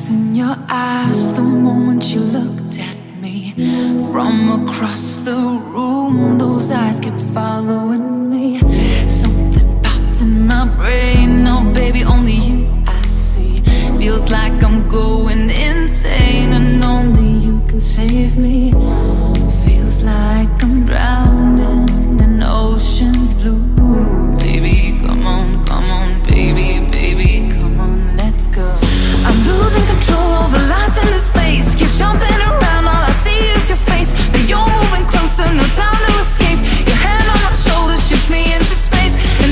trapped in your eyes the moment you looked at me. From across the room, those eyes kept following me. Something popped in my brain. Oh baby, only you I see. Feels like I'm going insane, and only you can save me. Feels like I'm drowning in ocean's blue. Baby, come on, baby, baby, come on, let's go. I'm losing control over lights in this space. Keep jumping around, all I see is your face. But you're moving closer, no time to escape. Your hand on my shoulder shoots me into space, and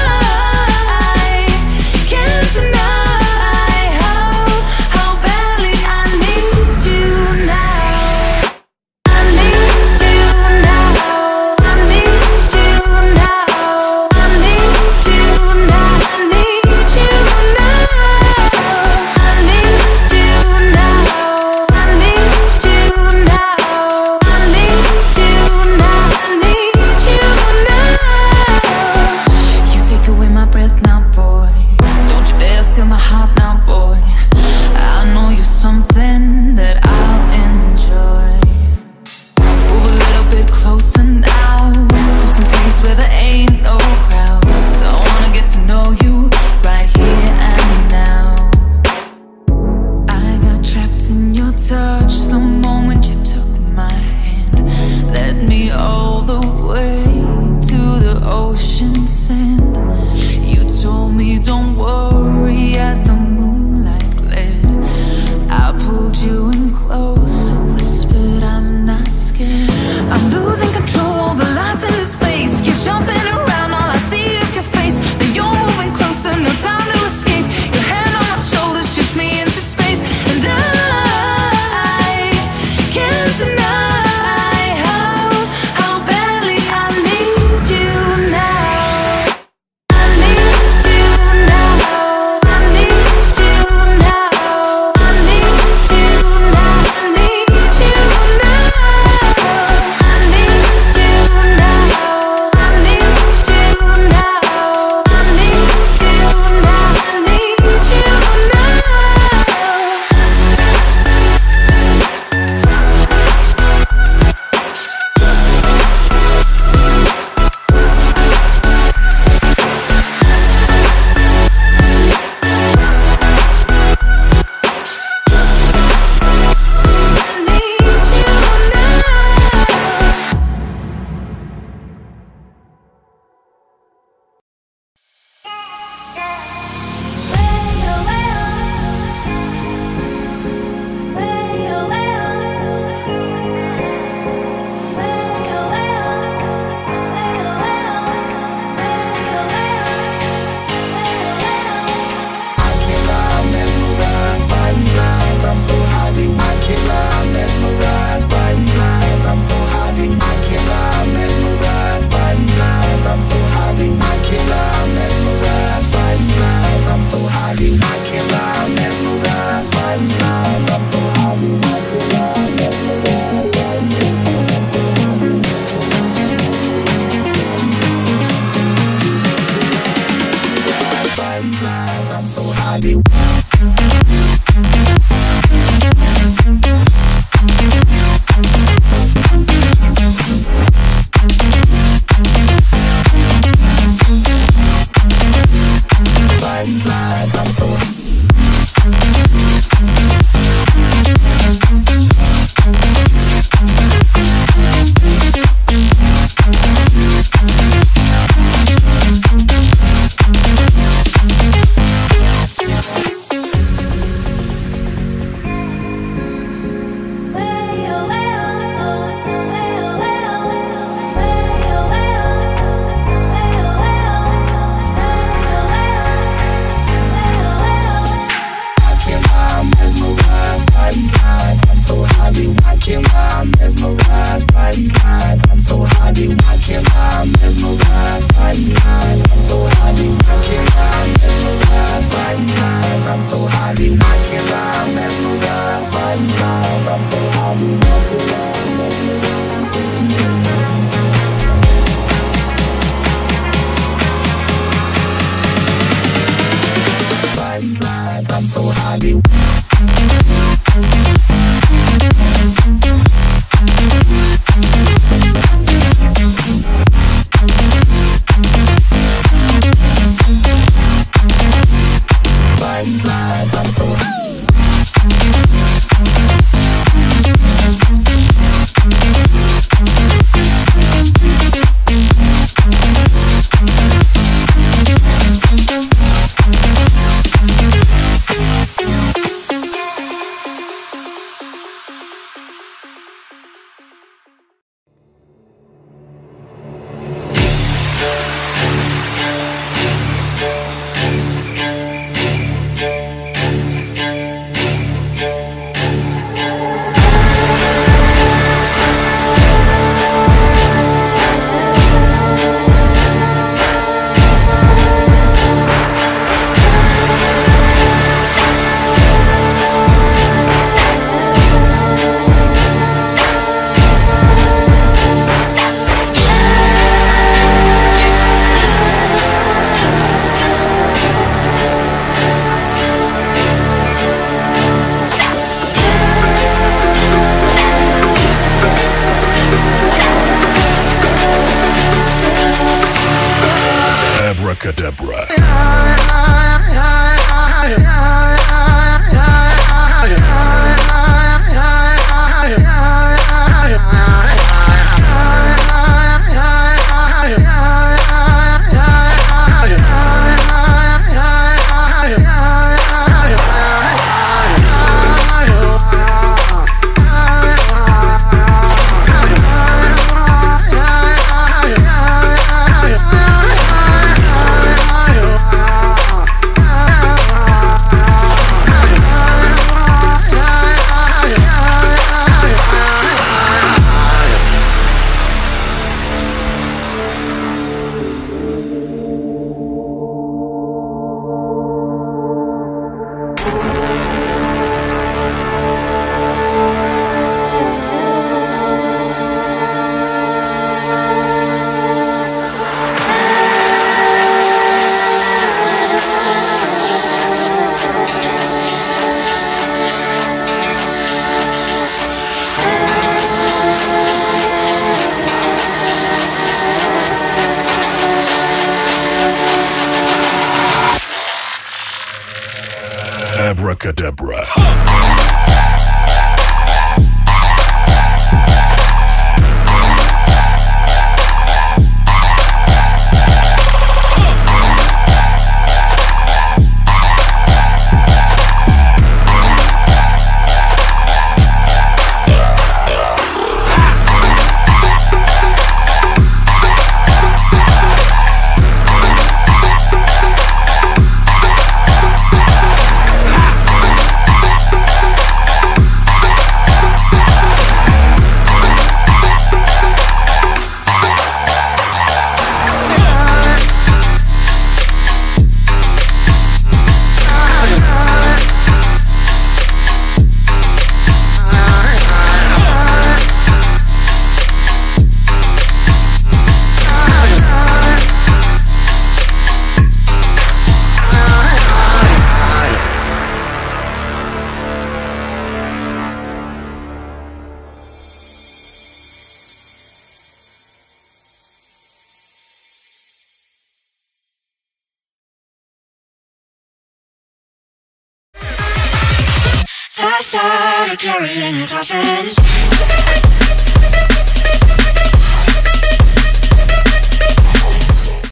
I can't deny how badly I need you now. I need you now. I need you now. I need you now. I need you now. I need you now. I need you now. I need you now. I need you now. You take away my breath now, boy. Don't you dare steal my heart now, boy. I know you're something that I'll enjoy. Move a little bit closer now, to some place where there ain't no crowds. I wanna get to know you right here and now. I got trapped in your touch the moment you took my hand. Led me all the way to the ocean sand. You told me don't worry as the moonlight glared. I pulled you in close, whispered I'm not scared. I'm losing control, the lights in this space. Keep jumping around, all I see is your face. But you're moving closer, no time to escape. Your hand on my shoulder shoots me into space, and I can't deny how badly I need you now. I need you now. I need you now. I need you now. I need you now. I need you now. I need you now. I need you now. I need you now. I'm so happy. Abracadabra. Abracadabra. I started carrying coffins.